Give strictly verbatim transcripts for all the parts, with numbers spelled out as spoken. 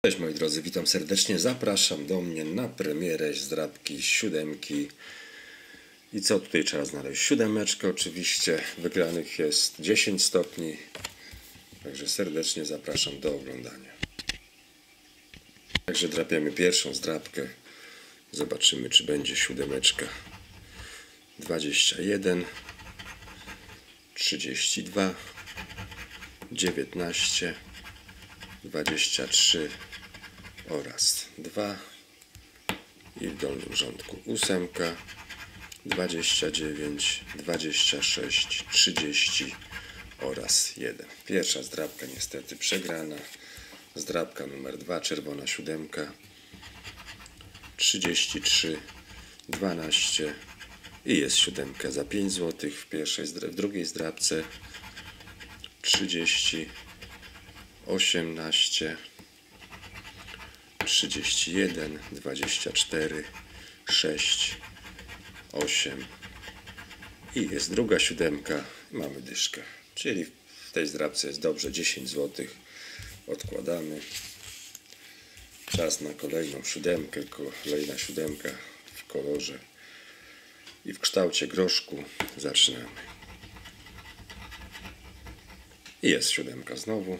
Cześć moi drodzy, witam serdecznie, zapraszam do mnie na premierę zdrabki siódemki. I co tutaj trzeba znaleźć? Siódemeczkę oczywiście, wygranych jest dziesięć stopni, także serdecznie zapraszam do oglądania. Także drapiemy pierwszą zdrabkę, zobaczymy czy będzie siódemeczka. dwadzieścia jeden, trzydzieści dwa, dziewiętnaście, dwadzieścia trzy oraz dwa i w dolnym rządku ósemka, dwadzieścia dziewięć, dwadzieścia sześć, trzydzieści oraz jeden. Pierwsza zdrabka niestety przegrana. Zdrabka numer dwa, czerwona siódemka, trzydzieści trzy, dwanaście i jest siódemka za pięć złotych w pierwszej, w drugiej zdrabce trzydzieści, osiemnaście, trzydzieści jeden, dwadzieścia cztery, sześć, osiem i jest druga siódemka, mamy dyszkę, czyli w tej zdrabce jest dobrze, dziesięć złotych odkładamy. Czas na kolejną siódemkę, kolejna siódemka w kolorze i w kształcie groszku. Zaczynamy. I jest siódemka znowu,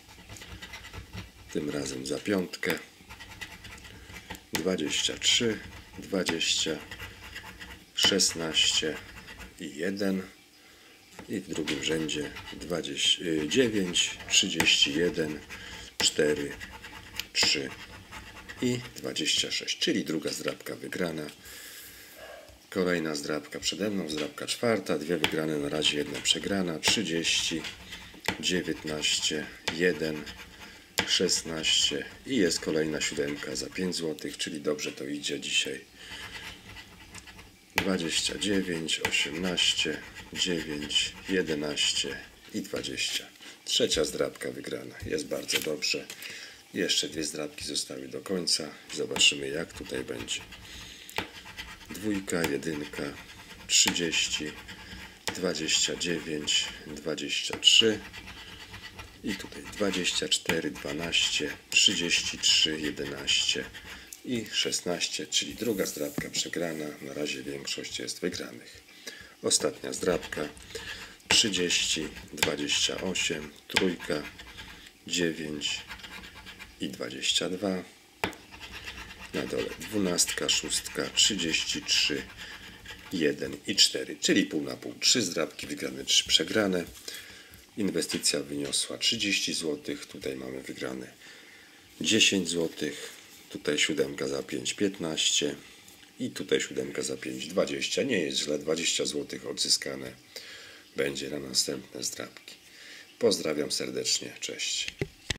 tym razem za piątkę, dwadzieścia trzy, dwadzieścia, szesnaście i jeden i w drugim rzędzie dwadzieścia dziewięć, trzydzieści jeden, cztery, trzy i dwadzieścia sześć, czyli druga zdrabka wygrana. Kolejna zdrabka przede mną, zdrabka czwarta, dwie wygrane na razie, jedna przegrana, trzydzieści, dziewiętnaście, jeden, szesnaście i jest kolejna siódemka za pięć złotych, czyli dobrze to idzie dzisiaj. dwadzieścia dziewięć, osiemnaście, dziewięć, jedenaście i dwadzieścia. Trzecia zdrabka wygrana, jest bardzo dobrze. Jeszcze dwie zdrabki zostały do końca. Zobaczymy jak tutaj będzie. Dwójka, jedynka, trzydzieści, dwadzieścia dziewięć, dwadzieścia trzy i tutaj dwadzieścia cztery, dwanaście, trzydzieści trzy, jedenaście i szesnaście, czyli druga zdrabka przegrana. Na razie większość jest wygranych. Ostatnia zdrabka trzydzieści, dwadzieścia osiem, trójka, dziewięć i dwadzieścia dwa. Na dole dwunastka, szóstka, trzydzieści trzy, jeden i cztery, czyli pół na pół. trzy zdrabki wygrane, trzy przegrane. Inwestycja wyniosła trzydzieści złotych. Tutaj mamy wygrane dziesięć złotych. Tutaj siódemka za pięć, piętnaście i tutaj siódemka za pięć, dwadzieścia. Nie jest źle, dwadzieścia złotych odzyskane będzie na następne zdrabki. Pozdrawiam serdecznie, cześć.